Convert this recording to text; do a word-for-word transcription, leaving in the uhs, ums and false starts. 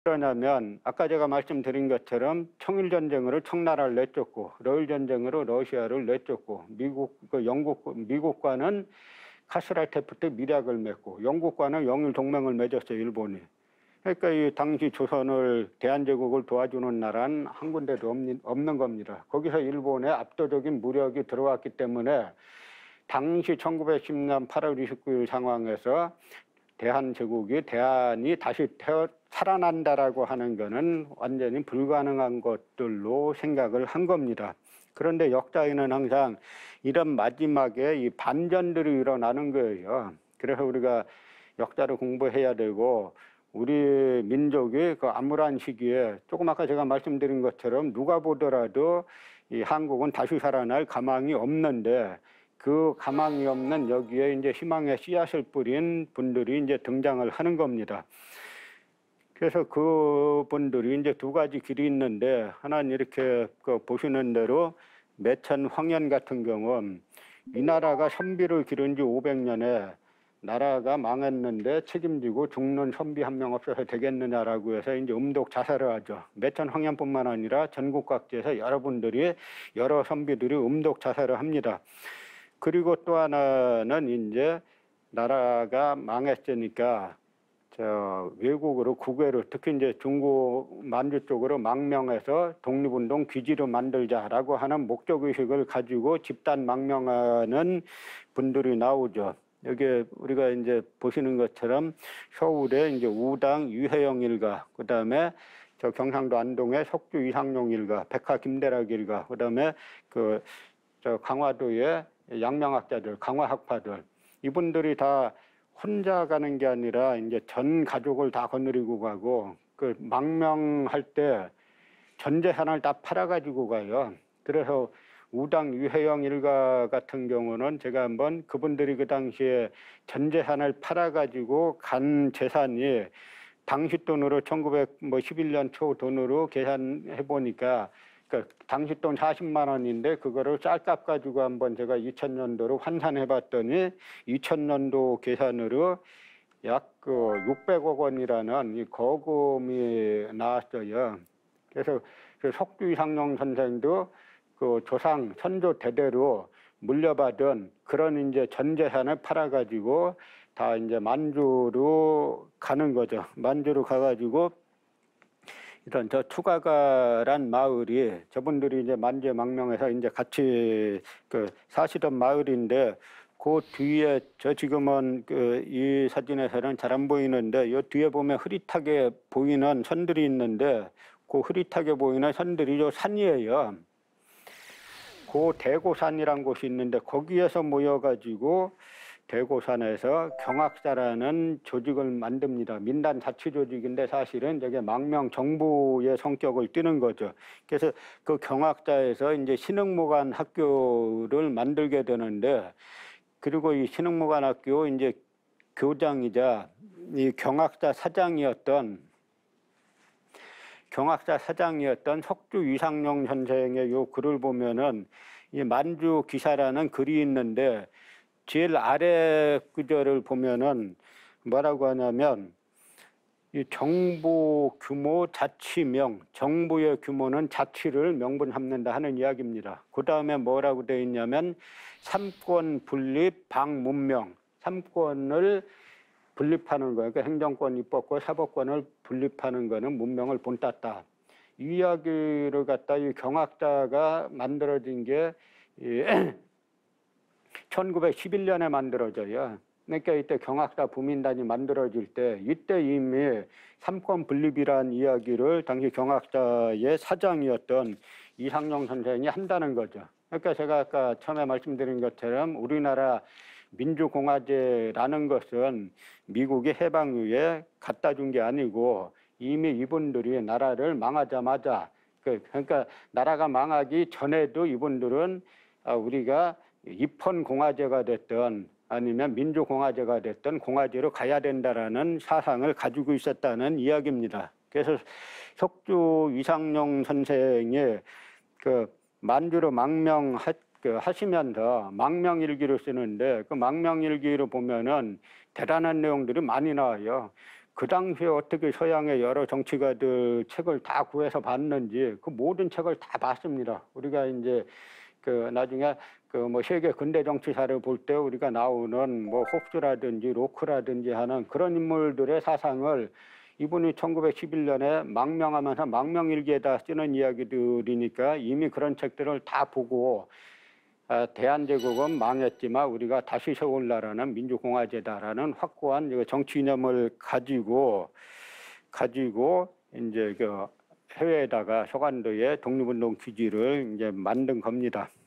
그러냐면 아까 제가 말씀드린 것처럼 청일전쟁으로 청나라를 내쫓고 러일전쟁으로 러시아를 내쫓고 미국, 그 영국, 미국과는 카스라테프 때 밀약을 맺고 영국과는 영일 동맹을 맺었어요, 일본이. 그러니까 이 당시 조선을 대한제국을 도와주는 나라는 한 군데도 없는, 없는 겁니다. 거기서 일본의 압도적인 무력이 들어왔기 때문에 당시 천구백십 년 팔월 이십구일 상황에서 대한제국이 대한이 다시 태어 살아난다라고 하는 것은 완전히 불가능한 것들로 생각을 한 겁니다. 그런데 역사에는 항상 이런 마지막에 이 반전들이 일어나는 거예요. 그래서 우리가 역사를 공부해야 되고 우리 민족이 그 암울한 시기에 조금 아까 제가 말씀드린 것처럼 누가 보더라도 이 한국은 다시 살아날 가망이 없는데 그 가망이 없는 여기에 이제 희망의 씨앗을 뿌린 분들이 이제 등장을 하는 겁니다. 그래서 그분들이 이제 두 가지 길이 있는데 하나는 이렇게 그 보시는 대로 매천 황현 같은 경우 이 나라가 선비를 기른 지 오백 년에 나라가 망했는데 책임지고 죽는 선비 한 명 없어서 되겠느냐라고 해서 이제 음독 자살을 하죠. 매천 황현뿐만 아니라 전국 각지에서 여러분들이 여러 선비들이 음독 자살을 합니다. 그리고 또 하나는 이제 나라가 망했으니까 저 외국으로 국외로 특히 이제 중국 만주 쪽으로 망명해서 독립운동 기지로 만들자라고 하는 목적의식을 가지고 집단 망명하는 분들이 나오죠. 여기 우리가 이제 보시는 것처럼 서울에 이제 우당 유해영 일가, 그 다음에 저 경상도 안동의 석주 이상용 일가, 백화 김대락 일가, 그 다음에 그 저 강화도의 양명학자들, 강화학파들, 이분들이 다 혼자 가는 게 아니라 이제 전 가족을 다 거느리고 가고 그 망명할 때 전 재산을 다 팔아가지고 가요. 그래서 우당 유해영 일가 같은 경우는 제가 한번 그분들이 그 당시에 전 재산을 팔아가지고 간 재산이 당시 돈으로 천구백십일 년 초 돈으로 계산해 보니까 그 당시 돈 사십만 원인데 그거를 쌀값 가지고 한번 제가 이천 년도로 환산해 봤더니 이천 년도 계산으로 약 그 육백억 원이라는 이 거금이 나왔어요. 그래서 그 석주 이상용 선생도 그 조상 선조 대대로 물려받은 그런 이제 전 재산을 팔아가지고 다 이제 만주로 가는 거죠. 만주로 가가지고 이런 저 투가가란 마을이 저분들이 이제 만주에 망명해서 이제 같이 그 사시던 마을인데 그 뒤에 저 지금은 그 이 사진에서는 잘 안 보이는데 요 뒤에 보면 흐릿하게 보이는 선들이 있는데 그 흐릿하게 보이는 선들이 요 산이에요. 그 대고산이란 곳이 있는데 거기에서 모여가지고 대고산에서 경학사라는 조직을 만듭니다. 민단 자치 조직인데 사실은 저게 망명 정부의 성격을 띠는 거죠. 그래서 그 경학사에서 이제 신흥무관 학교를 만들게 되는데 그리고 이 신흥무관 학교 이제 교장이자 이 경학사 사장이었던 경학사 사장이었던 석주 이상용 선생의 요 글을 보면은 이 만주 기사라는 글이 있는데 제일 아래 구절을 보면은 뭐라고 하냐면 이 정부 규모 자치명, 정부의 규모는 자치를 명분 삼는다 하는 이야기입니다. 그 다음에 뭐라고 되어 있냐면 삼권 분립 방문명, 삼권을 분립하는 거예요. 그러니까 행정권, 입법권, 사법권을 분립하는 거는 문명을 본땄다. 이 이야기를 갖다 이 경학사가 만들어진 게 천구백십일 년에 만들어져요. 그러니까 이때 경학사 부민단이 만들어질 때 이때 이미 삼권 분립이라는 이야기를 당시 경학사의 사장이었던 이상용 선생이 한다는 거죠. 그러니까 제가 아까 처음에 말씀드린 것처럼 우리나라 민주공화제라는 것은 미국이 해방 후에 갖다 준 게 아니고 이미 이분들이 나라를 망하자마자 그러니까 나라가 망하기 전에도 이분들은 우리가 입헌공화제가 됐던 아니면 민주공화제가 됐던 공화제로 가야 된다라는 사상을 가지고 있었다는 이야기입니다. 그래서 석주 이상용 선생이 그 만주로 망명하 그 하시면서 망명일기를 쓰는데 그 망명일기를 보면은 대단한 내용들이 많이 나와요. 그 당시에 어떻게 서양의 여러 정치가들 책을 다 구해서 봤는지 그 모든 책을 다 봤습니다. 우리가 이제 그 나중에 그 뭐 세계 근대 정치사를 볼 때 우리가 나오는 뭐 홉스라든지 로크라든지 하는 그런 인물들의 사상을 이분이 천구백십일 년에 망명하면서 망명일기에다 쓰는 이야기들이니까 이미 그런 책들을 다 보고 아, 대한제국은 망했지만 우리가 다시 세울 나라는 민주공화제다라는 확고한 정치 이념을 가지고 가지고 이제 그 해외에다가 서간도의 독립운동 기지를 이제 만든 겁니다.